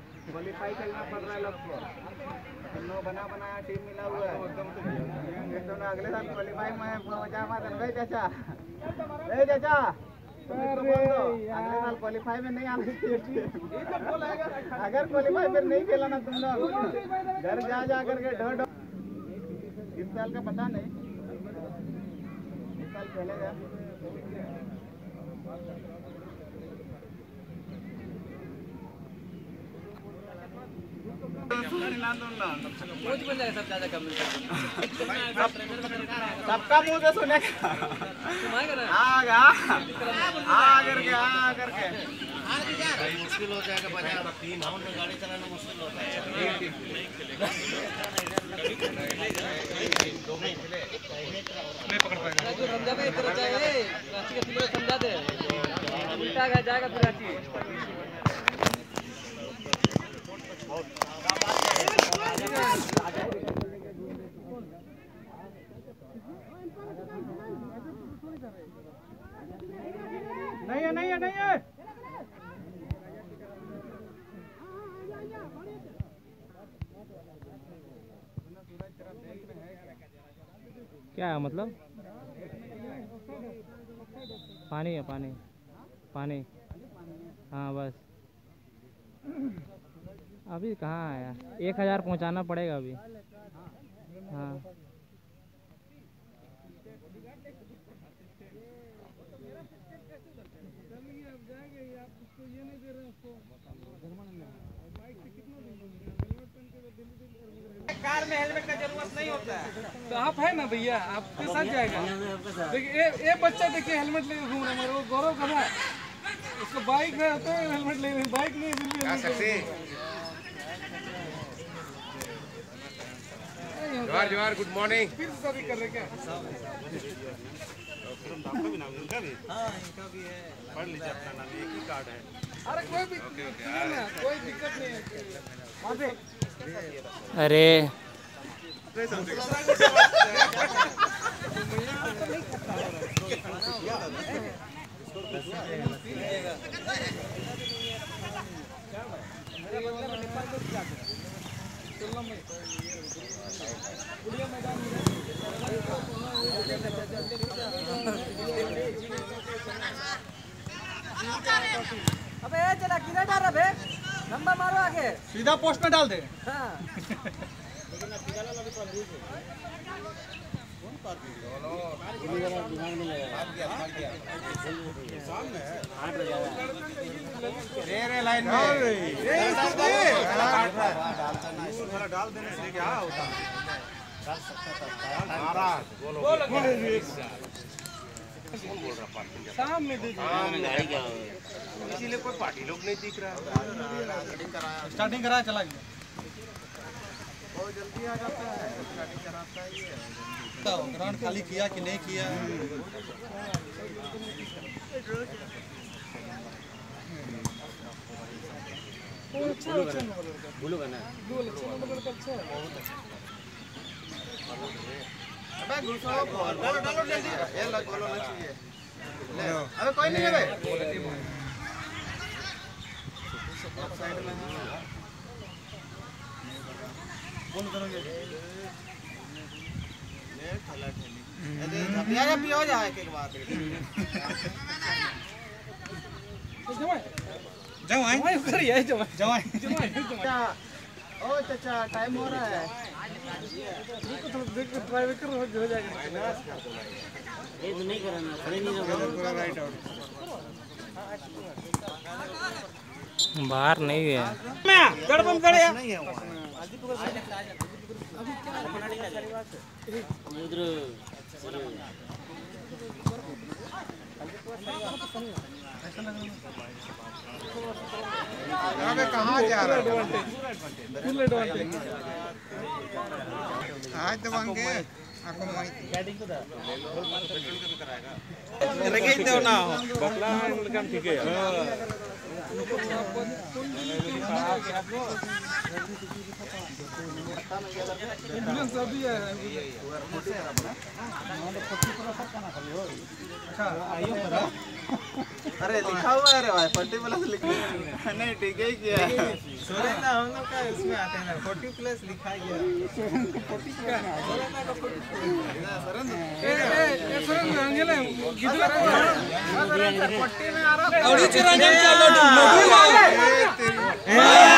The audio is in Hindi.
क्वालिफाई करना पड़ रहा है लोग को। नो बना बनाया टीम मिला हुआ है तो ना अगले साल क्वालिफाई में पहुंचा मत भाई चाचा। ए चाचा अगले साल क्वालिफाई में नहीं आना चाहिए। अगर क्वालिफाई में नहीं खेला ना तुम लोग घर जा करके ढो इस साल का पता नहीं, इस साल खेलेगा। सबका मुंह से सुने करके मुश्किल हो जाएगा बाजार में 3 राउंड में गाड़ी चलाना मुश्किल होता है। नहीं पकड़ पाएगा जो समझा के इधर चाहिए रांची के फिल्म समझा दे उल्टा जाएगा फिर रांची। नहीं है क्या है मतलब? पानी है, पानी। हाँ बस अभी कहाँ आया, 1000 पहुँचाना पड़ेगा अभी। हाँ कार में हेलमेट का जरूरत नहीं होता है। तो आप है ना भैया, आपके साथ जाएगा। देखिए ये बच्चा देखिए हेलमेट लेके घूम रहा है, वो गौरव का है, उसको बाइक है तो हेलमेट ले रहे, बाइक नहीं फिर भी जोहार गुड मॉर्निंग। फिर शादी कर रहे क्या? हाँ इनका भी है, पढ़ लीजिए अपना नाम, एक ही कार्ड है। अरे कोई दिक्कत नहीं है। अरे अबे चला किधर डाल रहा बे, नंबर मारो आगे सीधा पोस्ट में डाल दे। हाँ लाइन में डाल देने से क्या होता है? सामने इसीलिए कोई पार्टी लोग नहीं दिख रहा। स्टार्टिंग करा चला गया। बहुत जल्दी आ जाता है, स्टार्टिंग कराता ही है। ग्राउंड खाली किया कि नहीं किया? बोलो ना अबे घुसाओ बॉल डालो जल्दी, ये लग गोल होना चाहिए। अबे कोई नहीं है बे, साइड में बोल करो ये खेला खेली झपिया या पियो जाए एक बार जवाई करिए जवाई ओ चाचा टाइम हो रहा है। ड्राइवर कर हो जाएगा। ये तो नहीं कराना, खड़े नहीं रहना, पूरा राइट आउट। बाहर नहीं है गड़बड़ करे नहीं है वहाँ उधर कहाँ जा रहा है? फुल एडवांटेज आज तो बंगे आपको बैटिंग तो लगे तो ना हो बकला काम ठीक है। एम्बुलेंस अभी है। अच्छा आइए अरे लिखा हुआ है रे भाई 40+ लिखा नहीं ठीक है किया सुरेंद्र हम लोग का इसमें आते हैं ना 40+ लिखा गया सुरेंद्र का 40+ सुरेंद्र रंगील है किधर सर 40 में आ रहा अड़ी चिरंजीव क्या लड्डू